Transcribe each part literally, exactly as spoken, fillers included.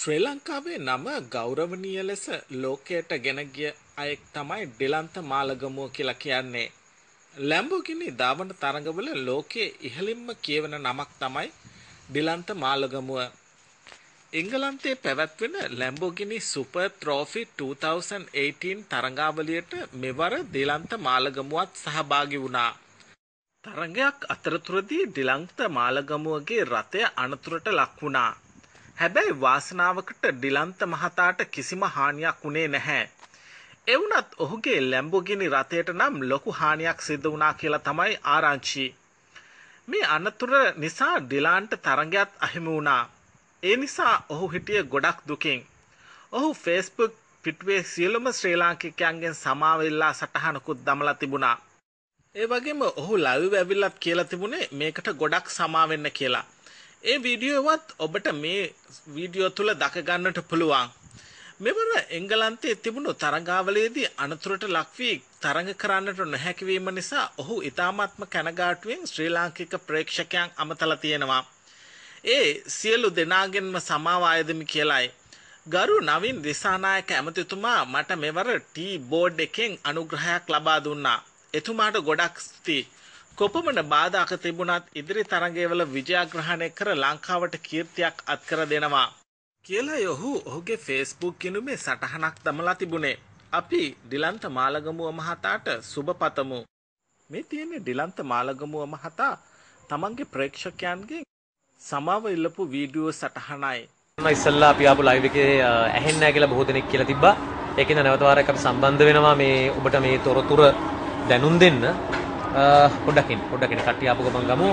ශ්‍රී ලංකාවේ නම ගෞරවනීය ලෙස ලෝකයට ගෙන ගිය අයෙක් තමයි ඩිලන්ත මාලගමුව කියලා කියන්නේ. ලැම්බෝගිනි ධාවන තරඟවල ලෝකයේ ඉහළින්ම කියවන නමක් තමයි ඩිලන්ත මාලගමුව. එංගලන්තයේ පැවැත්වෙන Lamborghini super trophy twenty eighteen තරඟාවලියට මෙවර ඩිලන්ත මාලගමුවත් සහභාගී වුණා. තරඟයක් අතරතුරදී ඩිලන්ත මාලගමුවගේ රථය අනතුරට ලක් වුණා. හැබැයි වාසනාවකට ඩිලන්ත මහතාට කිසිම හානියක් වුණේ නැහැ. ඒ වුණත් ඔහුගේ ලැම්බෝගිනි රථයට නම් ලොකු හානියක් සිදු වුණා කියලා තමයි ආරංචි. මේ අනතුර නිසා ඩිලාන්ට තරඟයත් අහිමි වුණා. ඒ නිසා ඔහු හිටියේ ගොඩක් දුකින්. ඔහු Facebook පිටුවේ සියලුම ශ්‍රී ලාංකිකයන්ගෙන් සමාව ඉල්ලා සටහනකුත් දමලා තිබුණා. ඒ වගේම ඔහු ලයිව් ඇවිල්ලත් කියලා තිබුණේ මේකට ගොඩක් සමා වෙන්න කියලා. ඒ වීඩියෝවත් ඔබට මේ වීඩියෝ තුල දක ගන්නට පුළුවන්. මෙවර එංගලන්තයේ තිබුණු තරඟාවලියේදී අනතුරට ලක් වී තරඟ කරන්නට නොහැකි වීම නිසා ඔහු ඉතාමත්ම කනගාටුවෙන් ශ්‍රී ලාංකික ප්‍රේක්ෂකයන් අමතලා තියෙනවා. ඒ සියලු දෙනාගෙන්ම සමාව ආයදමි කියලායි. ගරු නවීන් දිසානායක ඇමතිතුමා මට මෙවර ටී බෝඩ් එකෙන් අනුග්‍රහයක් ලබා දුන්නා. එතුමාට ගොඩක් ස්තුතියි. කොපමණ බාධාක තිබුණත් ඉදිරි තරඟයවල විජයග්‍රහණය කර ලංකාවට කීර්තියක් අත්කර දෙනවා කියලා ඔහු ඔහුගේ Facebook ගිණුමේ සටහනක් දමලා තිබුණේ. අපි ඩිලන්ත මාලගමුව මහතාට සුබ පතමු. මේ තියෙන්නේ ඩිලන්ත මාලගමුව මහතා තමන්ගේ ප්‍රේක්ෂකයන්ගේ සමාව ඉල්ලපු වීඩියෝ සටහනයි. මම ඉස්සල්ලා අපි ආපු ලයිව් එකේ ඇහෙන්නේ නැහැ කියලා බොහෝ දෙනෙක් කියලා තිබ්බා. ඒකෙන් නැවත වාරයක් අපි සම්බන්ධ වෙනවා මේ ඔබට මේ තොරතුරු දැනුම් දෙන්න. පොඩ්ඩකින් පොඩ්ඩකින් කට්ටිය ආපු ගමන් ගමු.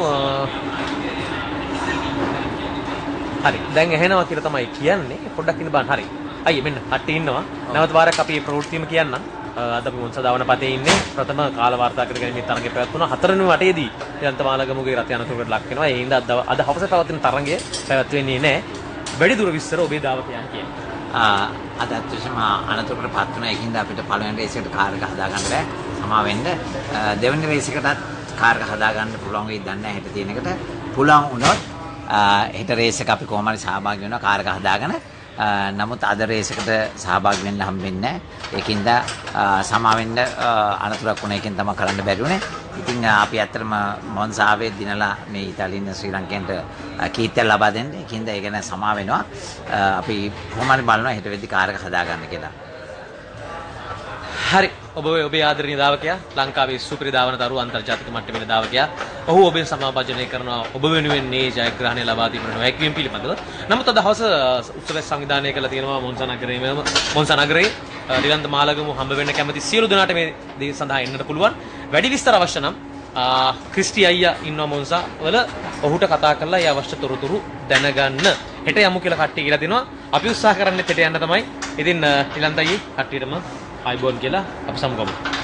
හරි දැන් ඇහෙනවා කියලා තමයි කියන්නේ. පොඩ්ඩකින් බලන්න. හරි අයියේ මෙන්න කට්ටිය ඉන්නවා. නැවත වාරයක් අපි මේ ප්‍රවෘත්තියම කියන්නම්. අද අපි මොන්සා දාවන පතේ ඉන්නේ. ප්‍රථම කාල වාර්තා කරගෙන මේ තරඟය පැවැත්වුණා. හතරවෙනි වටේදී ඩිලන්ත මාලගමුගේ රථය අනතුරකට ලක් වෙනවා. ඒ හින්දා අද අද හවස පැවැත්වෙන තරඟය පැවැත්වෙන්නේ නැහැ. වැඩි දුර විස්තර ඔබේ දාවකයන් කියන්නේ. අද අත්‍යවශ්‍යම අනතුරකට පත් වුණා. ඒකින්ද අපිට පළවෙනි රේස් එකට කාර් එක හදාගන්න බෑ. සමා වෙන්න. දෙවෙනි රේස් එකටත් කාර් එක හදාගන්න පුළුවන් වෙයිද දන්නේ නැහැ. හෙට තියෙන එකට පුළුවන් වුණොත් හෙට රේස් එක අපි කොහොම හරි සහභාගී වෙනවා කාර් එක හදාගෙන. නමුත් අද රේස් එකට සහභාගී වෙන්න හම්බෙන්නේ නැහැ. ඒකින්ද සමා වෙන්න අනතුරක් වුණා. ඒකෙන් තමයි කරන්න බැරි වුණේ. ඉතින් අපි ඇත්තටම මොන්සාවේ දිනලා මේ ඉතාලියන් ශ්‍රී ලංකේන්ට කීර්තිය ලබා දෙන්න. ඒකින්ද ඒ ගැන සමා වෙනවා. අපි කොහොම හරි බලනවා හෙට වෙද්දි කාර් එක හදාගන්න කියලා. හරි ඔබ ඔබේ ආදරණීය දාවකයා ලංකාවේ සුපිරි දාවන දරුව අන්තර්ජාතික මට්ටමේ දාවකයා. ඔහු ඔබෙන් සමාභාජනය කරනවා ඔබ වෙනුවෙන් මේ ජයග්‍රහණය ලබා දීමට නොහැකිවීම පිළිබඳව. නමුත් අද හවස උත්සවය සංවිධානය කළා තියෙනවා මොන්සා නගරයේ මොන්සා නගරයේ ඩිලන්ත මාලගමුව හම්බ වෙන්න කැමති සියලු දෙනාට මේ දේ සඳහා එන්නට පුළුවන්. වැඩි විස්තර අවශ්‍ය නම් ක්‍රිස්ටි අයියා ඉන්නවා මොන්සා වල ඔහුට කතා කරලා ඒ අවශ්‍ය තොරතුරු දැනගන්න. හෙට යමු කියලා කට්ටිය කියලා දෙනවා. අපි උත්සාහ කරන්නේ හෙට යන්න තමයි. ඉතින් ඩිලන්ත අයියේ කට්ටියටම ආයිබෝන් කියලා අපි සමුගමු.